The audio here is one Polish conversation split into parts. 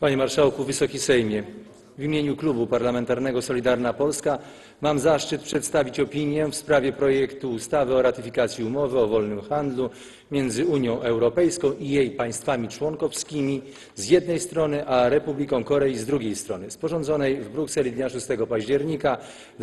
Panie Marszałku, Wysoki Sejmie! W imieniu Klubu Parlamentarnego Solidarna Polska mam zaszczyt przedstawić opinię w sprawie projektu ustawy o ratyfikacji umowy o wolnym handlu między Unią Europejską i jej państwami członkowskimi z jednej strony, a Republiką Korei z drugiej strony, sporządzonej w Brukseli dnia 6 października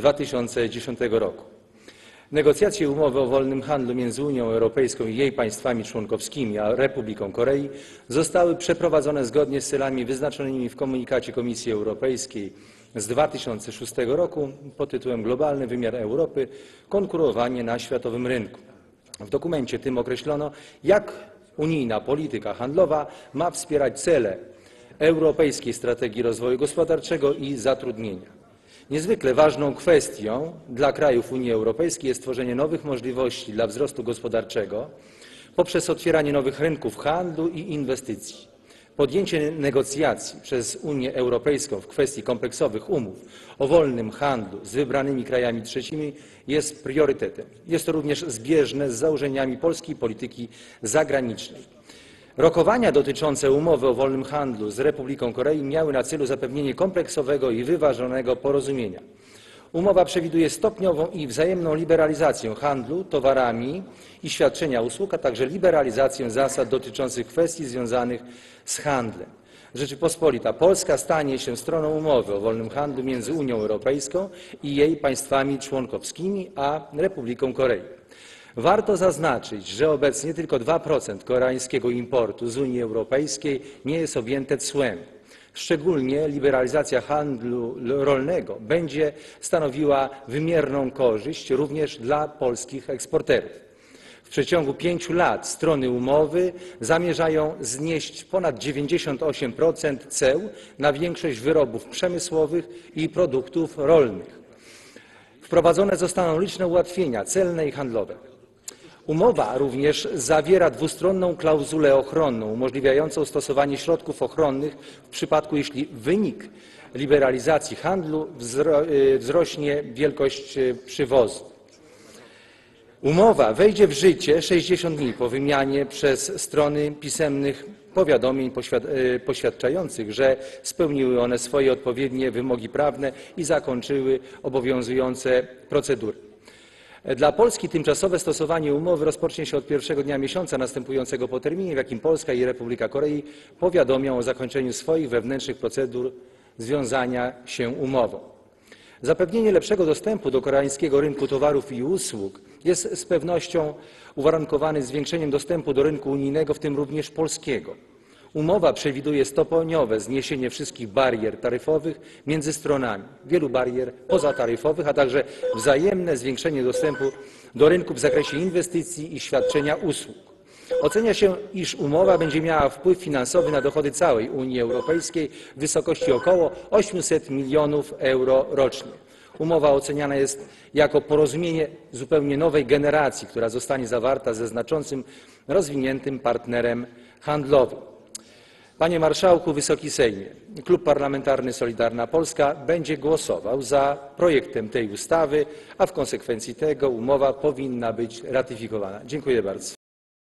2010 roku. Negocjacje umowy o wolnym handlu między Unią Europejską i jej państwami członkowskimi a Republiką Korei zostały przeprowadzone zgodnie z celami wyznaczonymi w komunikacie Komisji Europejskiej z 2006 roku pod tytułem Globalny wymiar Europy – konkurowanie na światowym rynku. W dokumencie tym określono, jak unijna polityka handlowa ma wspierać cele Europejskiej Strategii Rozwoju Gospodarczego i Zatrudnienia. Niezwykle ważną kwestią dla krajów Unii Europejskiej jest tworzenie nowych możliwości dla wzrostu gospodarczego poprzez otwieranie nowych rynków handlu i inwestycji. Podjęcie negocjacji przez Unię Europejską w kwestii kompleksowych umów o wolnym handlu z wybranymi krajami trzecimi jest priorytetem. Jest to również zbieżne z założeniami polskiej polityki zagranicznej. Rokowania dotyczące umowy o wolnym handlu z Republiką Korei miały na celu zapewnienie kompleksowego i wyważonego porozumienia. Umowa przewiduje stopniową i wzajemną liberalizację handlu towarami i świadczenia usług, a także liberalizację zasad dotyczących kwestii związanych z handlem. Rzeczypospolita Polska stanie się stroną umowy o wolnym handlu między Unią Europejską i jej państwami członkowskimi a Republiką Korei. Warto zaznaczyć, że obecnie tylko 2% koreańskiego importu z Unii Europejskiej nie jest objęte cłem. Szczególnie liberalizacja handlu rolnego będzie stanowiła wymierną korzyść również dla polskich eksporterów. W przeciągu 5 lat strony umowy zamierzają znieść ponad 98% ceł na większość wyrobów przemysłowych i produktów rolnych. Wprowadzone zostaną liczne ułatwienia celne i handlowe. Umowa również zawiera dwustronną klauzulę ochronną umożliwiającą stosowanie środków ochronnych w przypadku, jeśli wynik liberalizacji handlu wzrośnie wielkość przywozu. Umowa wejdzie w życie 60 dni po wymianie przez strony pisemnych powiadomień poświadczających, że spełniły one swoje odpowiednie wymogi prawne i zakończyły obowiązujące procedury. Dla Polski tymczasowe stosowanie umowy rozpocznie się od pierwszego dnia miesiąca następującego po terminie, w jakim Polska i Republika Korei powiadomią o zakończeniu swoich wewnętrznych procedur związania się umową. Zapewnienie lepszego dostępu do koreańskiego rynku towarów i usług jest z pewnością uwarunkowane zwiększeniem dostępu do rynku unijnego, w tym również polskiego. Umowa przewiduje stopniowe zniesienie wszystkich barier taryfowych między stronami, wielu barier pozataryfowych, a także wzajemne zwiększenie dostępu do rynku w zakresie inwestycji i świadczenia usług. Ocenia się, iż umowa będzie miała wpływ finansowy na dochody całej Unii Europejskiej w wysokości około 800 milionów euro rocznie. Umowa oceniana jest jako porozumienie zupełnie nowej generacji, która zostanie zawarta ze znaczącym, rozwiniętym partnerem handlowym. Panie Marszałku, Wysoki Sejmie! Klub Parlamentarny Solidarna Polska będzie głosował za projektem tej ustawy, a w konsekwencji tego umowa powinna być ratyfikowana. Dziękuję bardzo.